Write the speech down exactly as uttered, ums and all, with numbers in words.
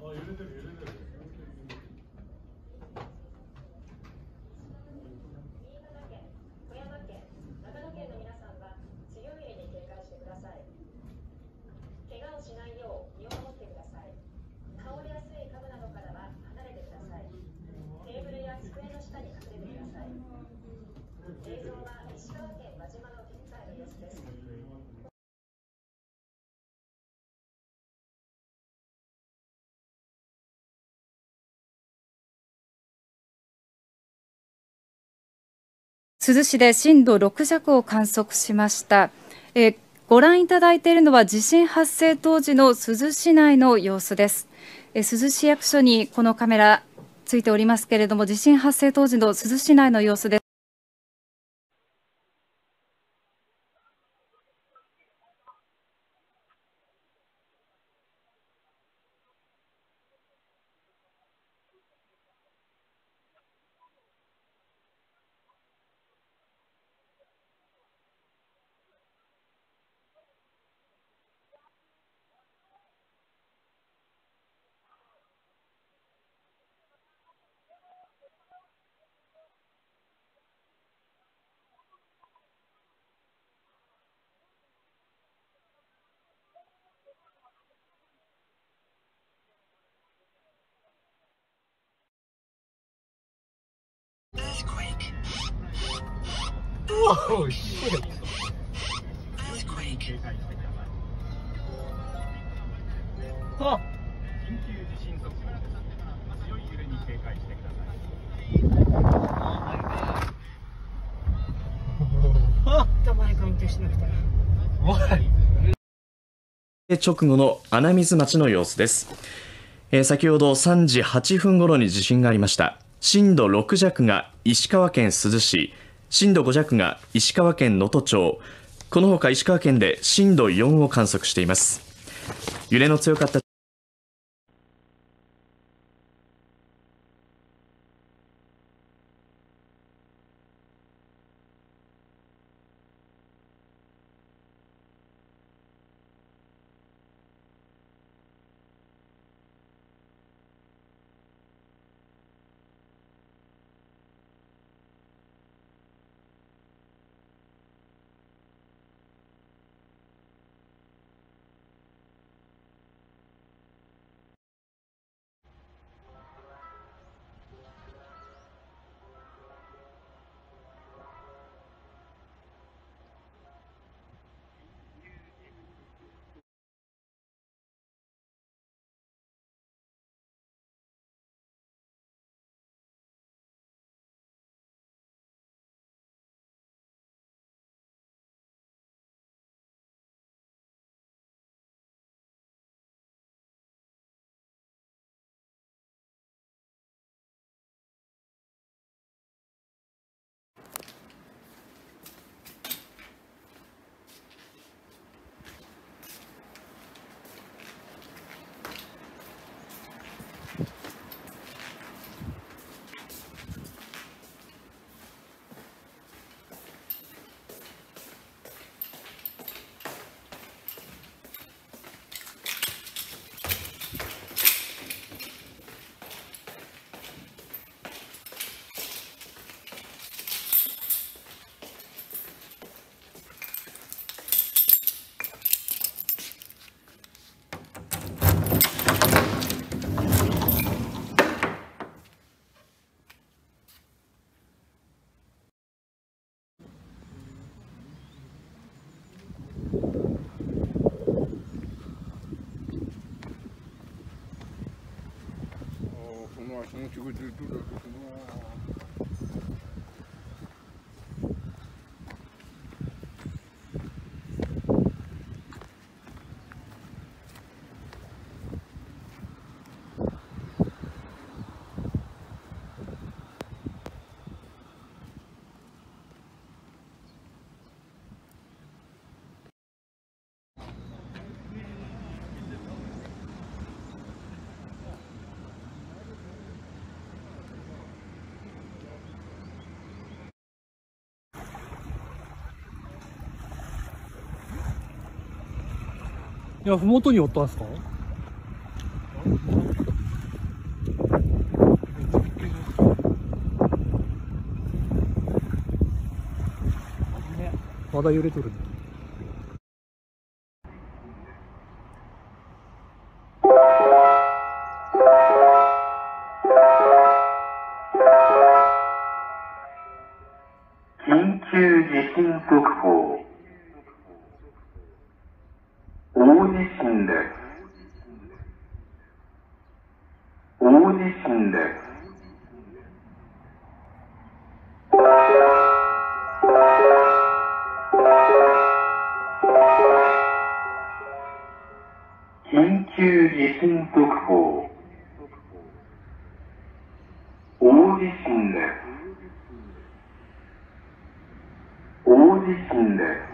珠洲市で震度ろく弱を観測しました。えー、ご覧いただいているのは地震発生当時の珠洲市内の様子です。えー、珠洲市役所にこのカメラついておりますけれども、地震発生当時の珠洲市内の様子です。 Earthquake. Oh shit. Earthquake. あ、緊急地震速報です。強い揺れに警戒してください。あ、 前から運転しなくて。 直後の穴水町の様子です。えー、先ほどさんじはっぷん頃に地震がありました。震度ろく弱が石川県珠洲市、震度ご弱が石川県能登町、このほか石川県で震度よんを観測しています。揺れの強かったいや、ふもとにおったんですか？ が揺れとる。 緊急地震速報。大地震です。大地震です。緊急地震速報。大地震です。大地震です。